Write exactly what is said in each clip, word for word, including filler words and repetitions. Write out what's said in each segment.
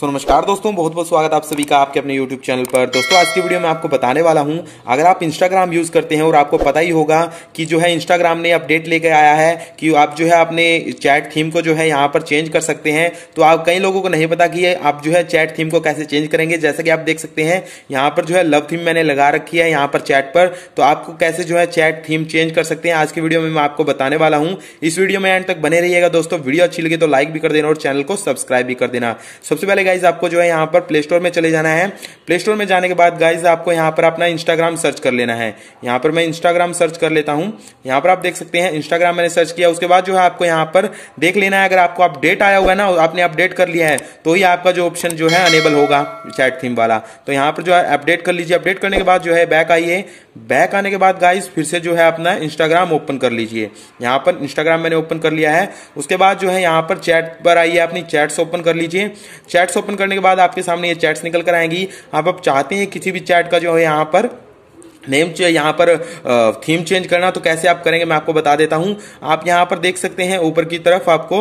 सो नमस्कार दोस्तों, बहुत बहुत स्वागत आप सभी का आपके अपने यूट्यूब चैनल पर। दोस्तों आज की वीडियो में आपको बताने वाला हूं, अगर आप इंस्टाग्राम यूज करते हैं और आपको पता ही होगा कि जो है इंस्टाग्राम ने अपडेट लेकर आया है कि आप जो है अपने चैट थीम को जो है यहां पर चेंज कर सकते हैं। तो आप कई लोगों को नहीं पता कि आप जो है चैट थीम को कैसे चेंज करेंगे। जैसा कि आप देख सकते हैं यहाँ पर जो है लव थीम मैंने लगा रखी है यहाँ पर चैट पर, तो आपको कैसे जो है चैट थीम चेंज कर सकते हैं आज की वीडियो में मैं आपको बताने वाला हूं। इस वीडियो में एंड तक बने रहिएगा दोस्तों। वीडियो अच्छी लगी तो लाइक भी कर देना और चैनल को सब्सक्राइब भी कर देना। सबसे पहले गाइज आपको जो है यहाँ पर प्ले स्टोर में चले जाना है। प्ले स्टोर में जाने के बाद गाइज आपको यहाँ पर अपना इंस्टाग्राम सर्च कर लेना है। यहाँ पर मैं इंस्टाग्राम सर्च कर लेता हूँ। यहाँ पर आप देख सकते हैं इंस्टाग्राम मैंने सर्च किया। उसके बाद जो है आपको यहाँ पर देख लेना है, अगर आपको अपडेट आया हुआ है ना, आपने अपडेट कर लिया है तो ही आपका जो ऑप्शन जो है अनेबल होगा चैट थीम वाला। तो यहाँ पर जो है अपडेट कर लीजिए। अपडेट करने के बाद जो है बैक आइए। बैक आने के बाद गाइज फिर से जो है अपना इंस्टाग्राम ओपन कर लीजिए। यहाँ पर इंस्टाग्राम मैंने ओपन कर लिया है। उसके बाद जो है यहाँ पर चैट पर आइए, अपनी चैट्स ओपन कर लीजिए। चैट्स ओपन करने के बाद आपके सामने ये चैट्स निकल कर आएंगी। आप अब चाहते हैं किसी भी चैट का जो है यहाँ पर नेम यहाँ पर थीम चेंज करना, तो कैसे आप करेंगे मैं आपको बता देता हूं। आप यहाँ पर देख सकते हैं ऊपर की तरफ आपको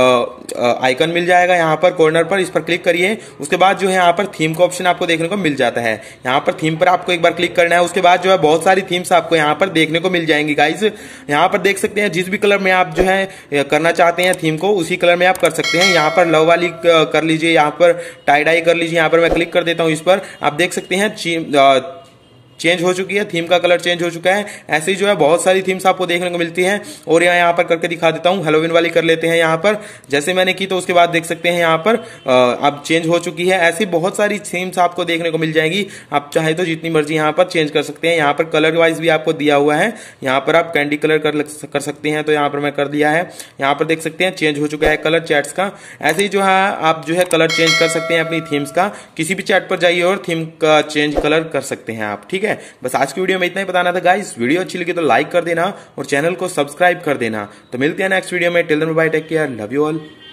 आइकन मिल जाएगा यहाँ पर कॉर्नर पर, इस पर क्लिक करिए। उसके बाद जो है यहाँ पर थीम का ऑप्शन आपको देखने को मिल जाता है। यहाँ पर थीम पर आपको एक बार क्लिक करना है। उसके बाद जो है बहुत सारी थीम्स आपको यहाँ पर देखने को मिल जाएंगी गाइज। यहाँ पर देख सकते हैं जिस भी कलर में आप जो है करना चाहते हैं थीम को उसी कलर में आप कर सकते हैं। यहाँ पर लव वाली कर लीजिए, यहाँ पर टाई डाई कर लीजिए। यहाँ पर मैं क्लिक कर देता हूँ इस पर। आप देख सकते हैं चेंज हो चुकी है, थीम का कलर चेंज हो चुका है। ऐसे ही जो है बहुत सारी थीम्स आपको देखने को मिलती हैं। और यहाँ यहाँ पर करके दिखा देता हूँ, हेलोविन वाली कर लेते हैं यहाँ पर। जैसे मैंने की तो उसके बाद देख सकते हैं यहाँ पर अब चेंज हो चुकी है। ऐसी बहुत सारी थीम्स आपको देखने को मिल जाएंगी। आप चाहे तो जितनी मर्जी यहाँ पर चेंज कर सकते हैं। यहाँ पर कलर वाइज भी आपको दिया हुआ है। यहाँ पर आप कैंडी कलर कर, कर सकते हैं, तो यहाँ पर मैं कर दिया है। यहाँ पर देख सकते हैं चेंज हो चुका है कलर चैट्स का। ऐसे ही जो है आप जो है कलर चेंज कर सकते हैं अपनी थीम्स का। किसी भी चैट पर जाइए और थीम का चेंज कलर कर सकते हैं आप, ठीक है। बस आज की वीडियो में इतना ही बताना था गाइस। वीडियो अच्छी लगी तो लाइक कर देना और चैनल को सब्सक्राइब कर देना। तो मिलते हैं नेक्स्ट वीडियो में। Till then bye, take care, love you all.